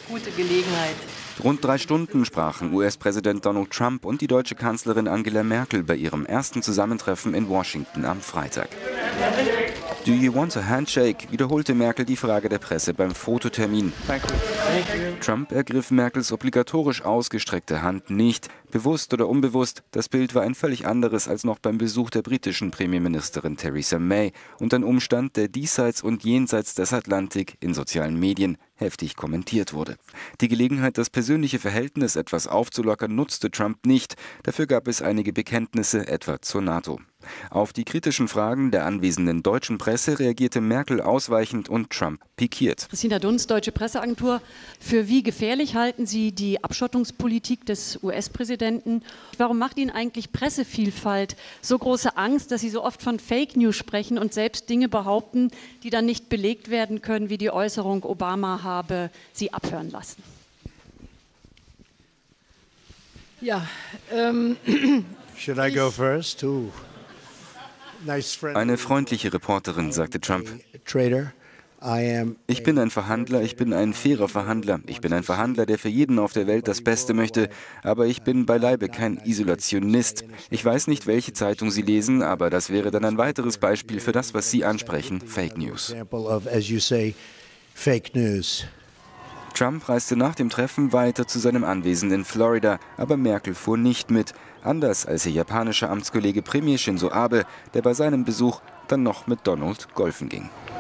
gute Gelegenheit. Rund 3 Stunden sprachen US-Präsident Donald Trump und die deutsche Kanzlerin Angela Merkel bei ihrem ersten Zusammentreffen in Washington am Freitag. Do you want a handshake? Wiederholte Merkel die Frage der Presse beim Fototermin. Trump ergriff Merkels obligatorisch ausgestreckte Hand nicht. Bewusst oder unbewusst, das Bild war ein völlig anderes als noch beim Besuch der britischen Premierministerin Theresa May und ein Umstand, der diesseits und jenseits des Atlantik in sozialen Medien heftig kommentiert wurde. Die Gelegenheit, das persönliche Verhältnis etwas aufzulockern, nutzte Trump nicht. Dafür gab es einige Bekenntnisse, etwa zur NATO. Auf die kritischen Fragen der anwesenden deutschen Presse reagierte Merkel ausweichend und Trump pikiert. Christina Dunst, Deutsche Presseagentur. Für wie gefährlich halten Sie die Abschottungspolitik des US-Präsidenten? Warum macht Ihnen eigentlich Pressevielfalt so große Angst, dass Sie so oft von Fake News sprechen und selbst Dinge behaupten, die dann nicht belegt werden können, wie die Äußerung, Obama habe Sie abhören lassen? Ja, Should I go first? Ooh. Eine freundliche Reporterin, sagte Trump. Trader. Ich bin ein Verhandler, ich bin ein fairer Verhandler. Ich bin ein Verhandler, der für jeden auf der Welt das Beste möchte. Aber ich bin beileibe kein Isolationist. Ich weiß nicht, welche Zeitung Sie lesen, aber das wäre dann ein weiteres Beispiel für das, was Sie ansprechen, Fake News. Trump reiste nach dem Treffen weiter zu seinem Anwesen in Florida, aber Merkel fuhr nicht mit. Anders als ihr japanischer Amtskollege Premier Shinzo Abe, der bei seinem Besuch dann noch mit Donald golfen ging.